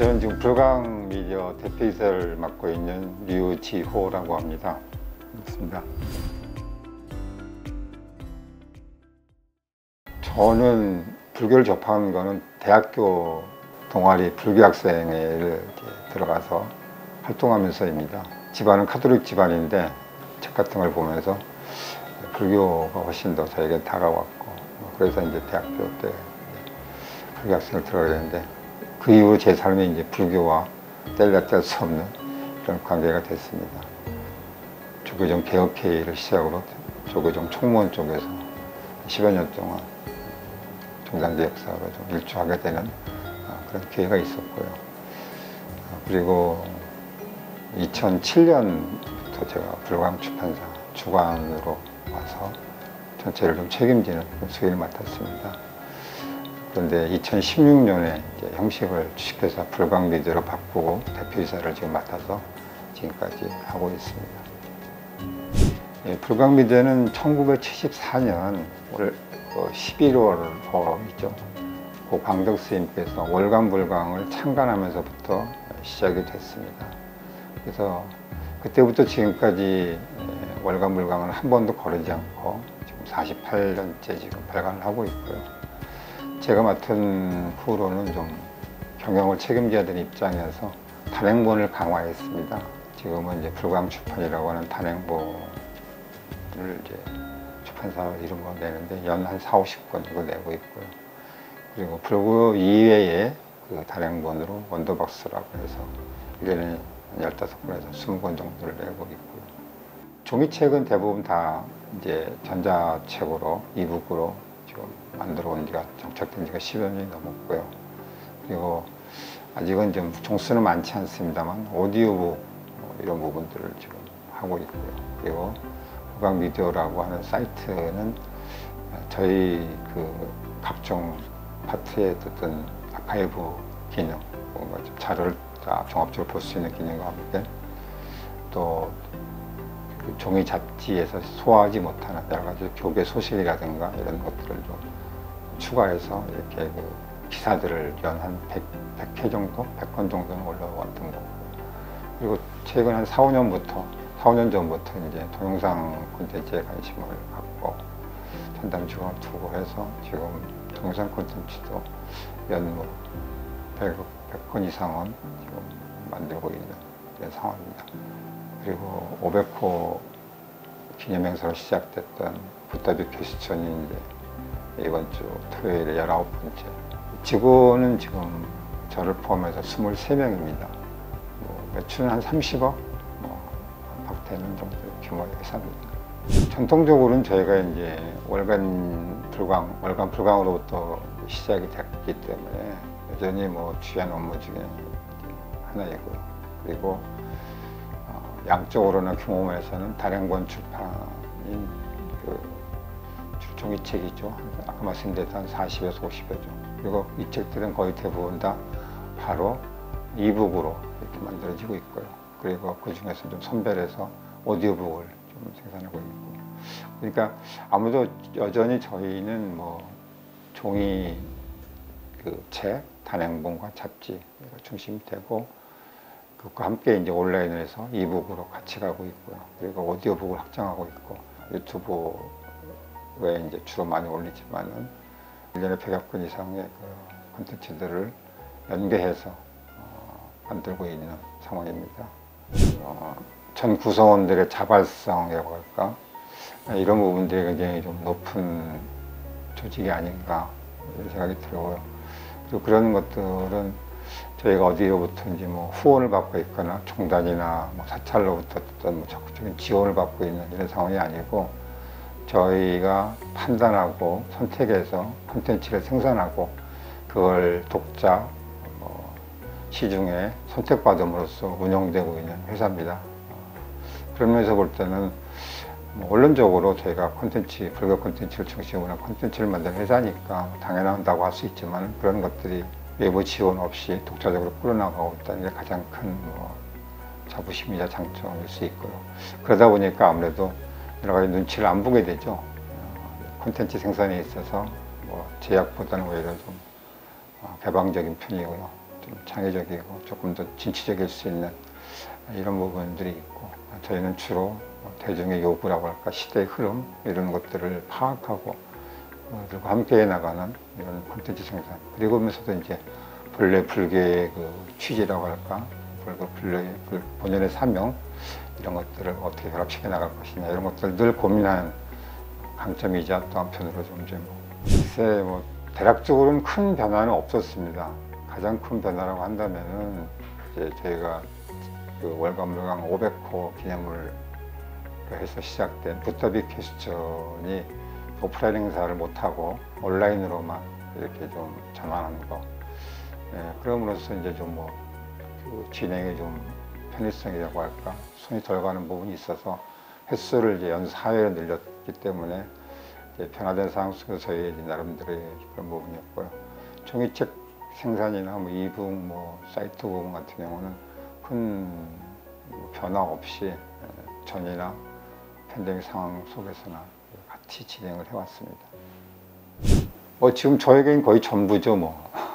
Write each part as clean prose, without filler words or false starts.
저는 지금 불광미디어 대표이사를 맡고 있는 류지호라고 합니다. 반갑습니다. 저는 불교를 접한 거는 대학교 동아리 불교학생회를 들어가서 활동하면서입니다. 집안은 카톨릭 집안인데 책 같은 걸 보면서 불교가 훨씬 더 저에게 다가왔고, 그래서 이제 대학교 때 불교학생을 들어가게 됐는데, 그 이후 제 삶이 이제 불교와 뗄래야 뗄 수 없는 그런 관계가 됐습니다. 조계종 개혁회의를 시작으로 조계종 총무원 쪽에서 10여 년 동안 종단개혁사로 좀 일조하게 되는 그런 기회가 있었고요. 그리고 2007년부터 제가 불광출판사 주관으로 와서 전체를 좀 책임지는 수위를 맡았습니다. 그런데 2016년에 이제 형식을 주식회사 불광미디어로 바꾸고 대표이사를 지금 맡아서 지금까지 하고 있습니다. 예, 불광미디어는 1974년 11월이죠. 고 광덕 스님께서 월광불광을 창간하면서부터 시작이 됐습니다. 그래서 그때부터 지금까지 월광불광을 한 번도 거르지 않고 지금 48년째 지금 발간을 하고 있고요. 제가 맡은 후로는 좀 경영을 책임져야 되는 입장이어서 단행본을 강화했습니다. 지금은 이제 불광출판이라고 하는 단행본을 이제 출판사 이름으로 내는데 연 한 4, 50권 정도 내고 있고요. 그리고 불교 이외에 그 단행본으로 원더박스라고 해서 1년에 15권에서 20권 정도를 내고 있고요. 종이책은 대부분 다 이제 전자책으로, 이북으로 지금 만들어 온 지가, 정착된 지가 10여 년이 넘었고요. 그리고 아직은 좀 종수는 많지 않습니다만 오디오북 이런 부분들을 지금 하고 있고요. 그리고 불광미디어라고 하는 사이트는 저희 그 각종 파트에 어떤 아카이브 기능, 뭔가 좀 자료를 다 종합적으로 볼 수 있는 기능과 함께 또 그 종이 잡지에서 소화하지 못하는 여러 가지 교계 소식이라든가 이런 것들을 좀 추가해서 이렇게 그 기사들을 연 한 100회 정도, 100건 정도는 올라왔던 거고, 그리고 최근 한 4, 5년 전부터 이제 동영상 콘텐츠에 관심을 갖고 전담 직원을 두고 해서 지금 동영상 콘텐츠도 연 100건 이상은 지금 만들고 있는 그런 상황입니다. 그리고 500호 기념행사로 시작됐던 붓다비 퀘스천이 이제 이번 주 토요일에 19번째. 직원은 지금 저를 포함해서 23명입니다. 매출은 한 30억 박되는 정도 규모의 회사입니다. 전통적으로는 저희가 이제 월간 불광으로부터 시작이 됐기 때문에 여전히 주요한 업무 중에 하나이고요. 그리고 양적으로나 규모에서는 단행본 출판인 그 종이책이죠. 아까 말씀드렸던 한 40에서 50여 종. 그리고 이 책들은 거의 대부분 다 바로 이북으로 이렇게 만들어지고 있고요. 그리고 그 중에서 좀 선별해서 오디오북을 좀 생산하고 있고. 그러니까 아무도 여전히 저희는 종이 그 책, 단행본과 잡지가 중심이 되고, 그것과 함께 이제 온라인에서 이북으로 같이 가고 있고요. 그리고 오디오북을 확장하고 있고, 유튜브에 이제 주로 많이 올리지만은 1년에 100여 건 이상의 그 콘텐츠들을 연계해서 만들고 있는 상황입니다. 전 구성원들의 자발성이라고 할까? 이런 부분들이 굉장히 좀 높은 조직이 아닌가 이런 생각이 들고요. 그리고 그런 것들은 저희가 어디로부터인지 후원을 받고 있거나 종단이나 사찰로부터 어떤 적극적인 지원을 받고 있는 이런 상황이 아니고, 저희가 판단하고 선택해서 콘텐츠를 생산하고 그걸 독자, 시중에 선택받음으로써 운영되고 있는 회사입니다. 그런 면에서 볼 때는 원론적으로 저희가 불교 콘텐츠를 중심으로 한 콘텐츠를 만드는 회사니까 당연하다고 할 수 있지만, 그런 것들이 외부 지원 없이 독자적으로 끌어나가고 있다는 게 가장 큰 자부심이자 장점일 수 있고요. 그러다 보니까 아무래도 여러 가지 눈치를 안 보게 되죠. 콘텐츠 생산에 있어서 제약보다는 오히려 좀 개방적인 편이고요. 좀 창의적이고 조금 더 진취적일 수 있는 이런 부분들이 있고, 저희는 주로 대중의 요구라고 할까, 시대의 흐름 이런 것들을 파악하고 그리고 함께 나가는 이런 콘텐츠 생산, 그리고 면서도 이제 본래 불교의 그 취지라고 할까, 불교의 그 본연의 사명 이런 것들을 어떻게 결합시켜 나갈 것이냐 이런 것들 늘 고민하는 강점이자 또 한편으로 좀 이제 글쎄 대략적으로는 큰 변화는 없었습니다. 가장 큰 변화라고 한다면은 이제 저희가 그 월간물강 500호 기념을 해서 시작된 붓더비 퀘스천이 오프라인 행사를 못하고 온라인으로만 이렇게 좀 전환하는 거. 그럼으로써 이제 좀 그 진행이 좀 편의성이라고 할까, 손이 덜 가는 부분이 있어서 횟수를 이제 연 4회로 늘렸기 때문에 이제 변화된 상황 속에서 저희 나름대로의 그런 부분이었고요. 종이책 생산이나 이북 사이트 부분 같은 경우는 큰 변화 없이 전이나 팬데믹 상황 속에서나 같이 진행을 해왔습니다. 지금 저에겐 거의 전부죠.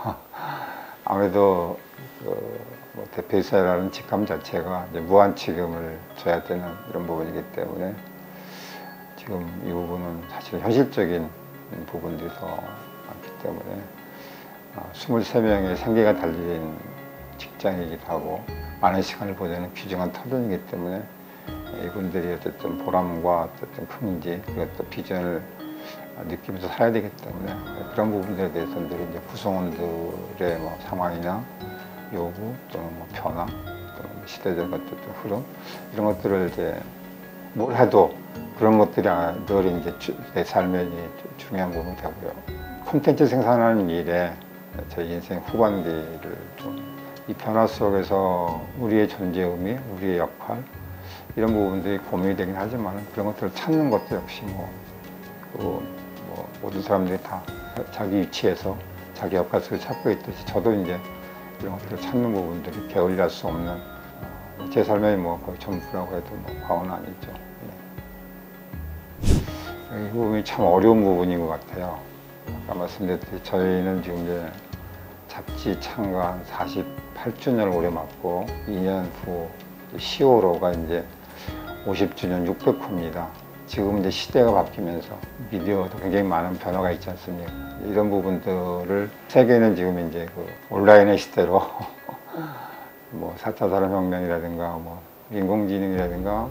아무래도 대표이사라는 직함 자체가 이제 무한 책임을 져야 되는 이런 부분이기 때문에 지금 이 부분은 사실 현실적인 부분들이 더 많기 때문에 23명의 생계가 달린 직장이기도 하고 많은 시간을 보내는 귀중한 터전이기 때문에 이분들이 어쨌든 보람과 어쨌든 품인지 그리고 또 비전을 느끼면서 살아야 되기 때문에 그런 부분들에 대해서는 늘 이제 구성원들의 상황이나 요구 또는 변화 또는 시대적 어떤 흐름 이런 것들을 이제 뭘 해도 그런 것들이 늘 이제 내 삶의 중요한 부분이 되고요. 콘텐츠 생산하는 일에 제 인생 후반기를 좀 이 변화 속에서 우리의 존재 의미, 우리의 역할 이런 부분들이 고민이 되긴 하지만 그런 것들을 찾는 것도 역시 모든 사람들이 다 자기 위치에서 자기 역할 속에 찾고 있듯이 저도 이제 이런 것들을 찾는 부분들이 게을리할 수 없는 제 삶의 거의 전부라고 해도 과언은 아니죠. 이 부분이 참 어려운 부분인 것 같아요. 아까 말씀드렸듯이 저희는 지금 이제 잡지 창간 48주년을 올해 맞고 2년 후 10월호가 이제 50주년 600호입니다. 지금 이제 시대가 바뀌면서 미디어도 굉장히 많은 변화가 있지 않습니까? 이런 부분들을 세계는 지금 이제 그 온라인의 시대로 4차 산업혁명이라든가 인공지능이라든가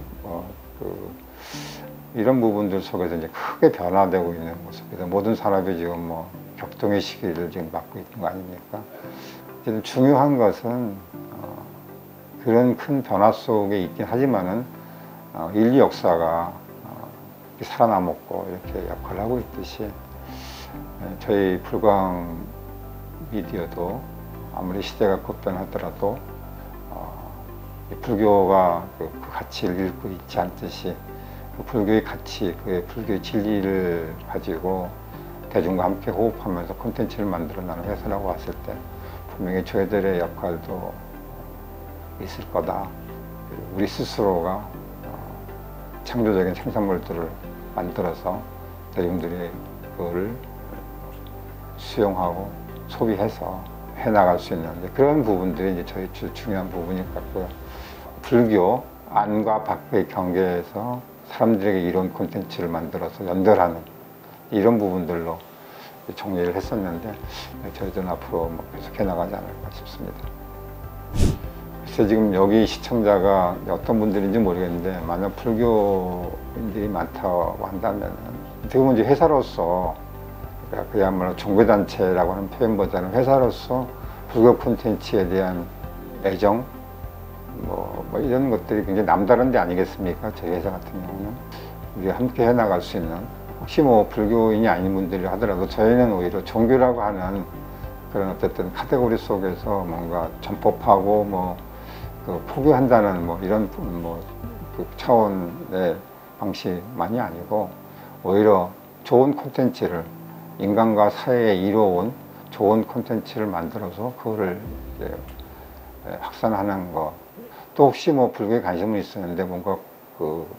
이런 부분들 속에서 이제 크게 변화되고 있는 모습이다. 모든 산업이 지금 격동의 시기를 지금 맞고 있는 거 아닙니까? 중요한 것은 그런 큰 변화 속에 있긴 하지만은 인류 역사가 살아남았고 이렇게 역할을 하고 있듯이 저희 불광 미디어도 아무리 시대가 급변하더라도 불교가 그 가치를 잃고 있지 않듯이 그 불교의 가치, 그 불교의 진리를 가지고 대중과 함께 호흡하면서 콘텐츠를 만들어내는 회사라고 봤을 때 분명히 저희들의 역할도 있을 거다. 우리 스스로가 창조적인 생산물들을 만들어서 대중들이 그거를 수용하고 소비해서 해나갈 수 있는 그런 부분들이 이제 저희 중요한 부분일 것 같고요. 불교 안과 밖의 경계에서 사람들에게 이런 콘텐츠를 만들어서 연결하는 이런 부분들로 정리를 했었는데 저희들은 앞으로 계속 해나가지 않을까 싶습니다. 글쎄 지금 여기 시청자가 어떤 분들인지 모르겠는데 만약 불교인들이 많다고 한다면 어떻게 보면 이제 회사로서 그야말로 종교단체라고 하는 표현보다는 회사로서 불교 콘텐츠에 대한 애정 이런 것들이 굉장히 남다른 데 아니겠습니까? 저희 회사 같은 경우는 우리가 함께 해나갈 수 있는 혹시 불교인이 아닌 분들이 하더라도 저희는 오히려 종교라고 하는 그런 어쨌든 카테고리 속에서 뭔가 전법하고 포교한다는 이런 그 차원의 방식만이 아니고 오히려 좋은 콘텐츠를 인간과 사회에 이뤄온 좋은 콘텐츠를 만들어서 그거를 이제 확산하는 것. 또 혹시 불교에 관심은 있었는데 뭔가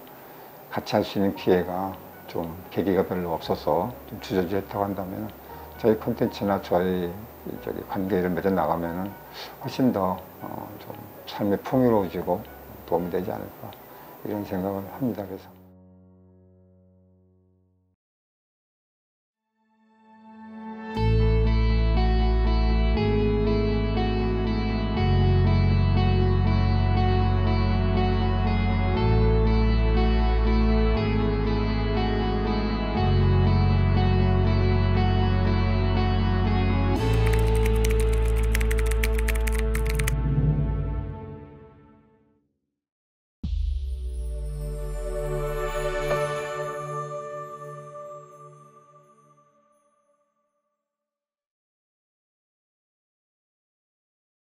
같이 할 수 있는 기회가 좀 계기가 별로 없어서 좀 주저주저했다고 한다면 저희 콘텐츠나 저희 관계를 맺어 나가면은 훨씬 더 좀 삶이 풍요로워지고 도움이 되지 않을까 이런 생각을 합니다. 그래서